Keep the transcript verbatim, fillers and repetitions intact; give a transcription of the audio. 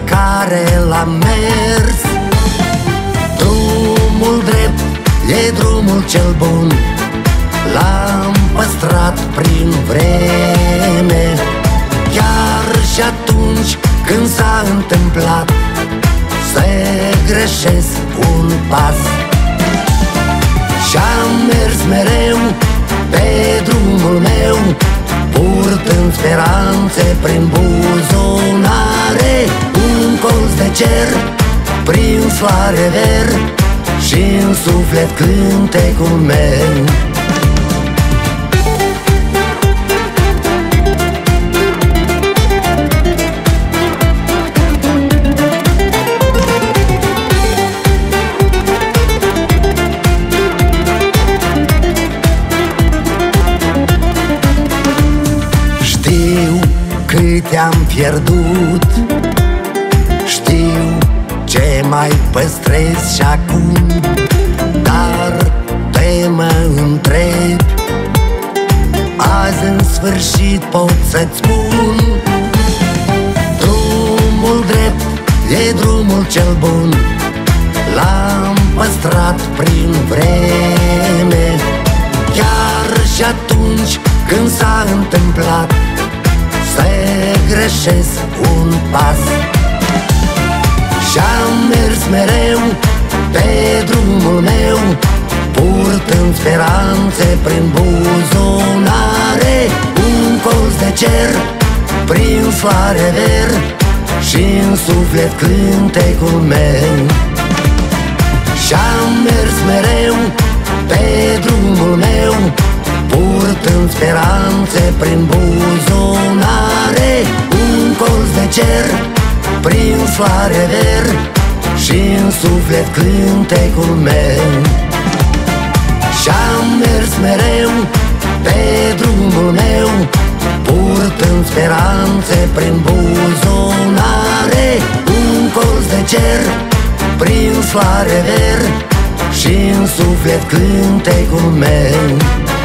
care l-am mers. Drumul drept e drumul cel bun, l-am păstrat prin vreme. Chiar și atunci când s-a întâmplat să greșesc un pas, și-am mers mereu pe drumul meu, purtând speranțe prin buzunare. Un colț de cer prins la rever și în suflet cântecul meu. Cât am pierdut, știu ce mai păstrez și acum, dar te mă întreb, azi în sfârșit pot să-ți spun: drumul drept e drumul cel bun, l-am păstrat prin vreme. Chiar și atunci când s-a întâmplat să greșesc un pas, și-am mers mereu pe drumul meu, purtând speranțe prin buzunare. Un colț de cer prins la rever și în suflet cântecul meu. Și-am mers mereu pe drumul meu, purtând speranțe prin buzunare. Un colț de cer prins la rever și în suflet cântecul meu. Și-am mers mereu pe drumul meu, purtând speranțe prin buzunare. Un colț de cer prins la rever și în suflet cântecul meu.